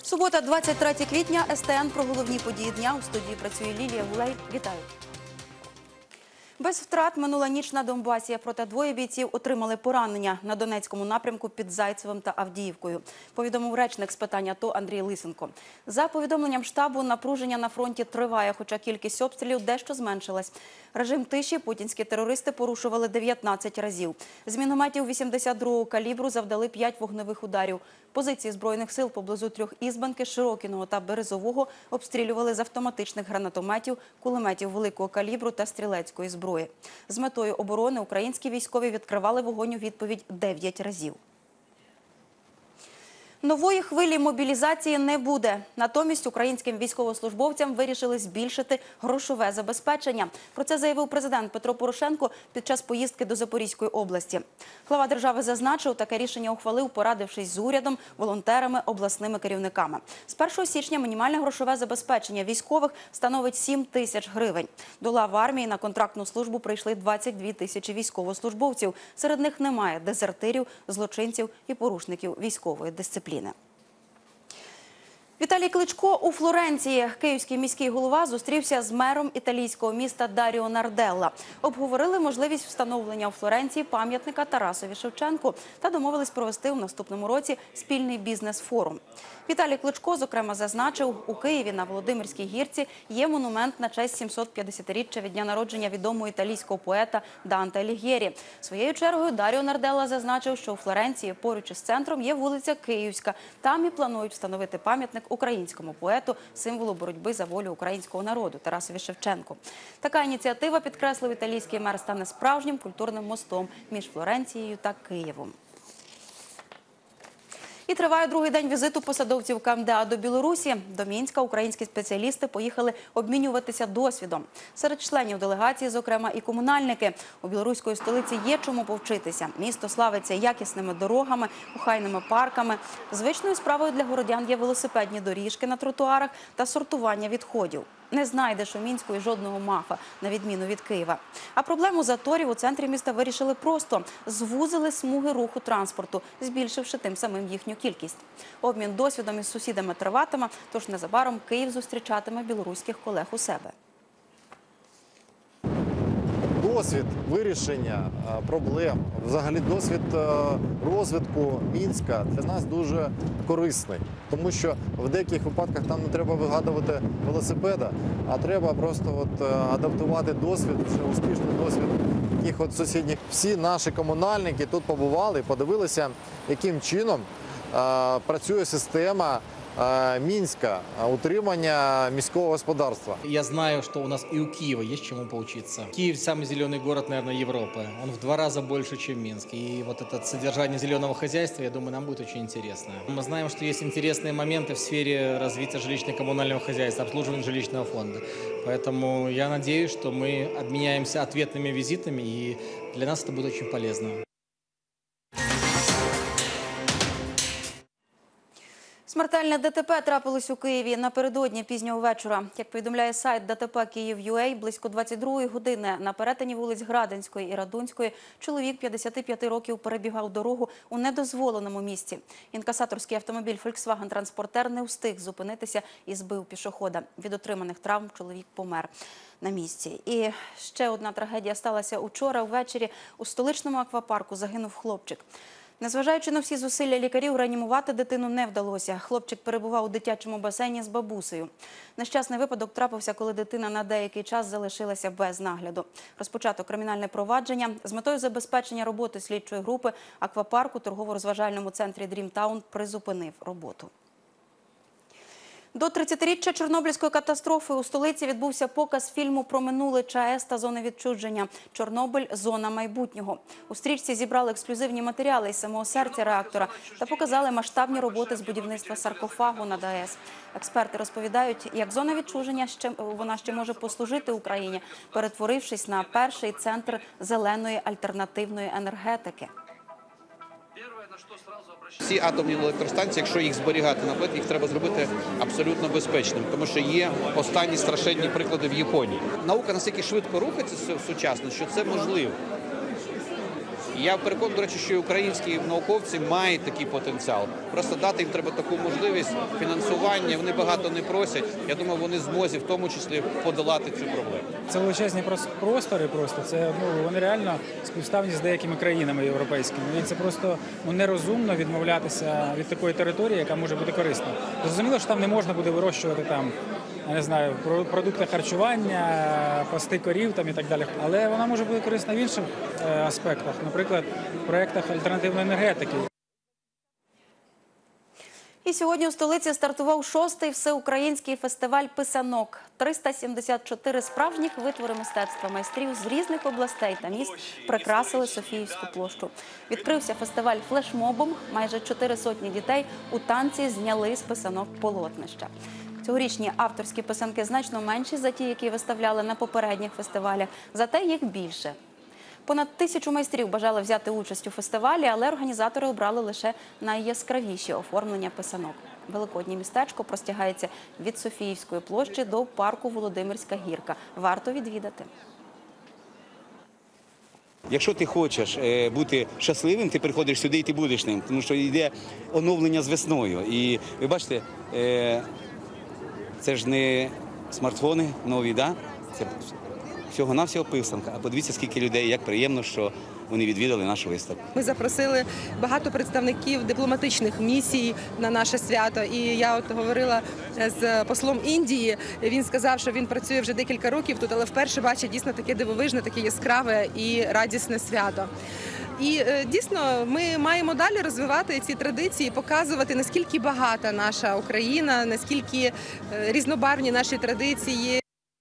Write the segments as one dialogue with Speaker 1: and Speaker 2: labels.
Speaker 1: Субота, 23 квітня, СТН про головні події дня. У студії працює Лілія Гулей. Вітаю. Без втрат минула ніч на Донбасі, проте двоє бійців отримали поранення на Донецькому напрямку під Зайцевим та Авдіївкою, повідомив речник з питань АТО Андрій Лисенко. За повідомленням штабу, напруження на фронті триває, хоча кількість обстрілів дещо зменшилась. Режим тиші путінські терористи порушували 19 разів. З мінометів 82-го калібру завдали 5 вогневих ударів. Позиції Збройних сил поблизу Трьохізбенки, Широкіного та Березового обстрілювали з автоматичних гранатометів, кулеметів великого калібру та стрілецької зброї. З метою оборони українські військові відкривали вогонь у відповідь 9 разів. Нової хвилі мобілізації не буде. Натомість українським військовослужбовцям вирішили збільшити грошове забезпечення. Про це заявив президент Петро Порошенко під час поїздки до Запорізької області. Глава держави зазначив, таке рішення ухвалив, порадившись з урядом, волонтерами, обласними керівниками. З 1 січня мінімальне грошове забезпечення військових становить 7 тисяч гривень. До лав армії на контрактну службу прийшли 22 тисячі військовослужбовців. Серед них немає дезертирів, злочинців і порушників військової дисципліни. Віталій Кличко у Флоренції. Київський міський голова зустрівся з мером італійського міста Даріо Нарделла. Обговорили можливість встановлення у Флоренції пам'ятника Тарасові Шевченку та домовились провести у наступному році спільний бізнес-форум. Віталій Кличко, зокрема, зазначив, у Києві на Володимирській гірці є монумент на честь 750-річчя від дня народження відомого італійського поета Данте Аліг'єрі. Своєю чергою Даріо Нарделла зазначив, що у Флоренції поруч із центром є вулиця Київська. Там і планують встановити пам'ятник українському поету, символу боротьби за волю українського народу Тарасові Шевченку. Така ініціатива, підкреслив італійський мер, стане справжнім культурним мостом між Флоренцією та Києвом. І триває другий день візиту посадовців КМДА до Білорусі. До Мінська українські спеціалісти поїхали обмінюватися досвідом. Серед членів делегації, зокрема, і комунальники. У білоруської столиці є чому повчитися. Місто славиться якісними дорогами, охайними парками. Звичною справою для городян є велосипедні доріжки на тротуарах та сортування відходів. Не знайдеш у Мінську і жодного МАФа, на відміну від Києва. А проблему заторів у центрі міста вирішили просто. Звузили смуги руху транспорту, збільшивши тим самим їхню кількість. Обмін досвідом із сусідами триватиме, тож незабаром Київ зустрічатиме білоруських колег у себе.
Speaker 2: Досвід вирішення проблем, взагалі досвід розвитку Мінська для нас дуже корисний. Тому що в деяких випадках там не треба вигадувати велосипеда, а треба просто адаптувати досвід, вже успішний досвід таких сусідніх. Всі наші комунальники тут побували, подивилися, яким чином працює система Минска, утримання міського господарства.
Speaker 3: Я знаю, что у нас и у Киева есть чему поучиться. Киев – самый зеленый город, наверное, Европы. Он в 2 раза больше, чем Минск. И вот это содержание зеленого хозяйства, я думаю, нам будет очень интересно. Мы знаем, что есть интересные моменты в сфере развития жилищно-коммунального хозяйства, обслуживания жилищного фонда. Поэтому я надеюсь, что мы обменяемся ответными визитами, и для нас это будет очень полезно.
Speaker 1: Смертельне ДТП трапилось у Києві напередодні пізнього вечора. Як повідомляє сайт ДТП Київ.ua, близько 22-ї години на перетині вулиць Градинської і Радунської чоловік 55 років перебігав дорогу у недозволеному місці. Інкасаторський автомобіль Volkswagen Transporter не встиг зупинитися і збив пішохода. Від отриманих травм чоловік помер на місці. І ще одна трагедія сталася учора ввечері. У столичному аквапарку загинув хлопчик. Незважаючи на всі зусилля лікарів, реанімувати дитину не вдалося. Хлопчик перебував у дитячому басейні з бабусею. Нещасний випадок трапився, коли дитина на деякий час залишилася без нагляду. Розпочато кримінальне провадження. З метою забезпечення роботи слідчої групи аквапарку торгово-розважальному центрі «Дрімтаун» призупинив роботу. До 30-річчя Чорнобильської катастрофи у столиці відбувся показ фільму про минуле ЧАЕС та зони відчуження «Чорнобиль. Зона майбутнього». У стрічці зібрали ексклюзивні матеріали із самого серця реактора та показали масштабні роботи з будівництва саркофагу над АЕС. Експерти розповідають, як зона відчуження вона ще може послужити Україні, перетворившись на перший центр зеленої альтернативної енергетики.
Speaker 4: Всі атомні електростанції, якщо їх зберігати на плиті, їх треба зробити абсолютно безпечним, тому що є останні страшенні приклади в Японії. Наука настільки швидко рухається сучасно, що це можливо. І я переконаний, до речі, що і українські науковці мають такий потенціал. Просто дати їм треба таку можливість фінансування, вони багато не просять. Я думаю, вони в змозі в тому числі подолати цю проблему.
Speaker 5: Це величезні простори просто, вони реально співставні з деякими країнами європейськими. І це просто нерозумно відмовлятися від такої території, яка може бути корисна. Зрозуміло, що там не можна буде вирощувати я не знаю, продукти харчування, пасти корів і так далі. Але вона може бути корисна в інших аспектах, наприклад, в проєктах альтернативної енергетики.
Speaker 1: І сьогодні у столиці стартував 6-й всеукраїнський фестиваль писанок. 374 справжніх витвори мистецтва майстрів з різних областей та міст прикрасили Софіївську площу. Відкрився фестиваль флешмобом. Майже 400 дітей у танці зняли з писанок полотнища. Цьогорічні авторські писанки значно менші за ті, які виставляли на попередніх фестивалях, зате їх більше. Понад 1000 майстрів бажали взяти участь у фестивалі, але організатори обрали лише найяскравіші оформлення писанок. Великоднє містечко простягається від Софіївської площі до парку Володимирська гірка. Варто відвідати.
Speaker 6: Якщо ти хочеш бути щасливим, ти приходиш сюди і ти будеш ним, тому що йде оновлення з весною. І ви бачите, це ж не смартфони нові, да? Це всього-навсього писанка. А подивіться, скільки людей, як приємно, що вони відвідали нашу виставку.
Speaker 7: Ми запросили багато представників дипломатичних місій на наше свято. І я говорила з послом Індії. Він сказав, що він працює вже декілька років тут, але вперше бачить дійсно таке дивовижне, таке яскраве і радісне свято. І дійсно ми маємо далі розвивати ці традиції, показувати, наскільки багата наша Україна, наскільки різнобарвні наші традиції.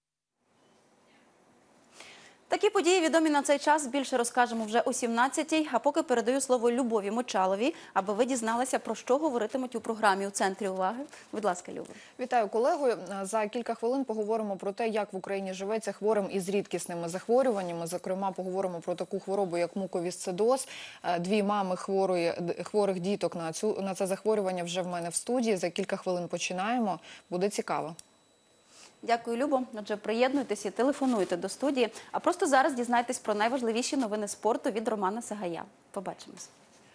Speaker 1: Такі події відомі на цей час. Більше розкажемо вже о 17-й. А поки передаю слово Любові Мочаловій, аби ви дізналися, про що говоритимуть у програмі «У центрі уваги». Будь ласка, Люба.
Speaker 8: Вітаю, колегу. За кілька хвилин поговоримо про те, як в Україні живеться хворим із рідкісними захворюваннями. Зокрема, поговоримо про таку хворобу, як муковісцидоз. 2 мами хворих діток на це захворювання вже в мене в студії. За кілька хвилин починаємо. Буде цікаво.
Speaker 1: Дякую, Любо. Отже, приєднуйтесь і телефонуйте до студії. А просто зараз дізнайтесь про найважливіші новини спорту від Романа Сагая. Побачимось.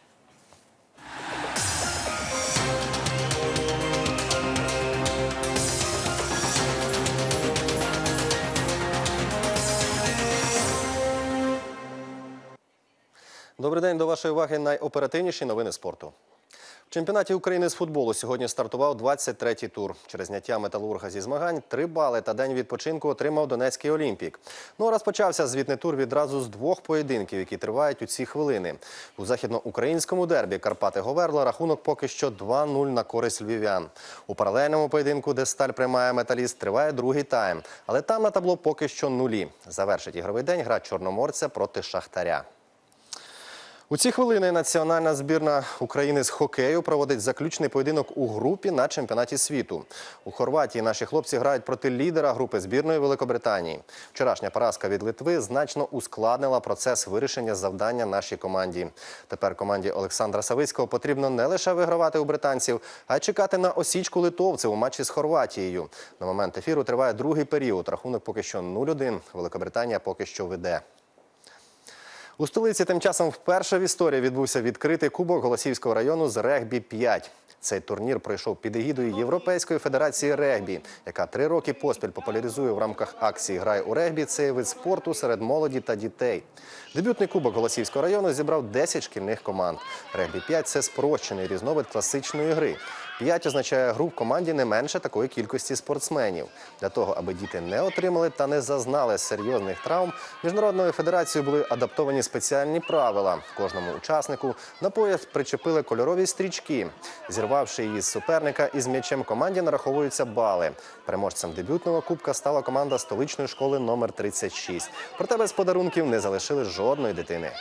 Speaker 9: Добрий день, до вашої уваги найоперативніші новини спорту. В чемпіонаті України з футболу сьогодні стартував 23-й тур. Через зняття «Металурга» зі змагань 3 бали та день відпочинку отримав Донецький «Олімпік». Розпочався звітний тур відразу з 2 поєдинків, які тривають у ці хвилини. У західноукраїнському дербі Карпати-Говерла рахунок поки що 2-0 на користь львів'ян. У паралельному поєдинку, де «Сталь» приймає «Металіст», триває другий тайм. Але там на табло поки що нулі. Завершить ігровий день гра чорноморця проти «Шахтаря». У ці хвилини національна збірна України з хокею проводить заключний поєдинок у групі на чемпіонаті світу. У Хорватії наші хлопці грають проти лідера групи збірної Великобританії. Вчорашня поразка від Литви значно ускладнила процес вирішення завдання нашій команді. Тепер команді Олександра Савицького потрібно не лише вигравати у британців, а й чекати на осічку литовців у матчі з Хорватією. На момент ефіру триває другий період. Рахунок поки що 0-1. Великобританія поки що веде. У столиці тим часом вперше в історії відбувся відкритий кубок Голосіївського району з регбі-5. Цей турнір пройшов під егідою Європейської федерації регбі, яка 3 роки поспіль популяризує в рамках акції «Грай у регбі» цей вид спорту серед молоді та дітей. Дебютний кубок Голосіївського району зібрав 10 шкільних команд. Регбі-5 – це спрощений різновид класичної гри. 5 означає гру в команді не менше такої кількості спортсменів. Для того, аби діти не отримали та не зазнали серйозних травм, Міжнародною федерацією були адаптовані спеціальні правила. Кожному учаснику на пояс причепили кольорові стрічки. Зірвавши її з суперника, із м'ячем команді нараховуються бали. Переможцем дебютного кубка стала команда столичної школи номер 36. Проте без подарунків не залишили жодної дитини.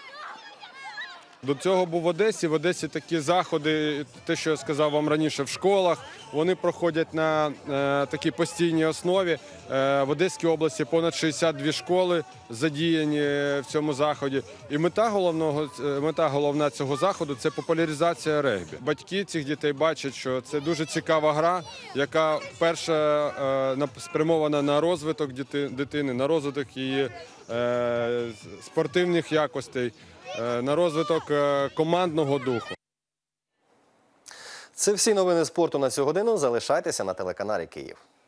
Speaker 10: До цього був в Одесі. В Одесі такі заходи, те, що я сказав вам раніше, в школах, вони проходять на такій постійній основі. В Одеській області понад 62 школи задіяні в цьому заході. І мета головна цього заходу – це популяризація регбі. Батьки цих дітей бачать, що це дуже цікава гра, яка вперше спрямована на розвиток дитини, на розвиток її спортивних якостей. на розвиток командного духу.
Speaker 9: Це всі новини спорту на цю годину. Залишайтеся на телеканалі Київ.